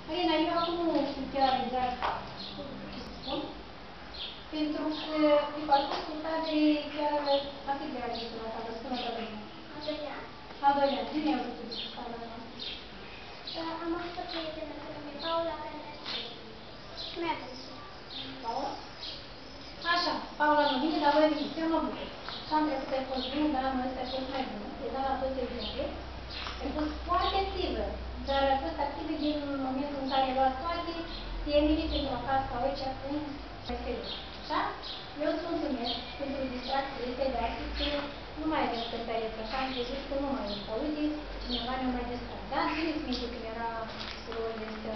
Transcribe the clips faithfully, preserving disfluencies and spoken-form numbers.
Marina, eu acum nu știu chiar exact ce să spun, pentru că pe parcursul cadrei chiar a fi de ajută la cadră, spune toată lumea. Al doilea an. Al doilea an, cine a făcut cadra noastră? Am avut o prietenă cu nume Paula, care mi-a spus. Și mi-a zis. Paula? Așa, Paula nu vine, dar voi veniți, eu mă bucur. Și am trecut ai fost bine, dar anul ăsta ai fost mai bună. Egal la toți exemple. Ai fost foarte activă, dar ai fost activă din momentul în care ai luat toate temele pentru a face ca aici acum mai serios. Așa? Eu îți mulțumesc pentru distracțiile astea de astăzi, că nu mai avem cântăreți așa, am crezut că nu mai este. Uite, cineva ne-a mai distrat. Da? Țineți minte când era surorile astea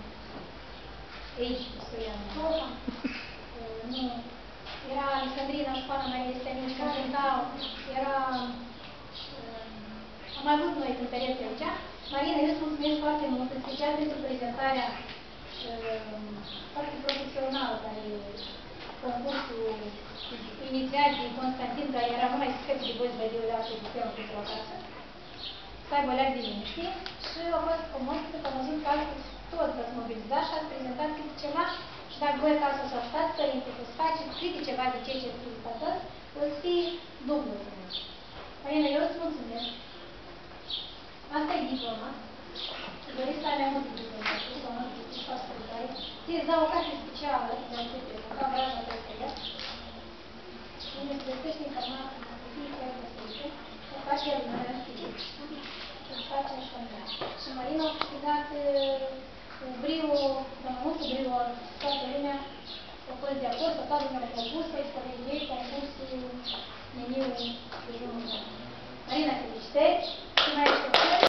aici, cu Stoianu. Nu. Era Alexandrina Școala Maria Stănici, când cântau, era... Am mai avut noi cântăreți aici. Marina, eu îți mulțumesc foarte mult, în special pentru prezentarea foarte profesională, care concursul inițiat de Constantin, care era numai să scăpi de voi bădiul de altfel de pe pentru acasă, să aibă leac de liniște și a fost frumos că am văzut că astăzi toți v-ați mobilizat și ați prezentat câte ceva și dacă voi acasă să stați, părinte, să faceți câte ceva de ceea ce ați prezentat azi, o să fie dublu frumos. Marina, eu îți mulțumesc. Asta e diploma. Doriți să ai mai multe diplome, sau nu știu, ce faci cu care. Ți-ți dau o carte specială de a te prezenta, vreau să te ia. Unde îți găsești informații de fiecare găsește, să faci el în alea scrie. Să-ți faci așa în ea. Și Marina a câștigat cu brio, dar mai mult cu brio, toată lumea a fost de acord, toată lumea a propus-o și că ei concursul meniul de drumul. Marina, felicitări și mai așteptări.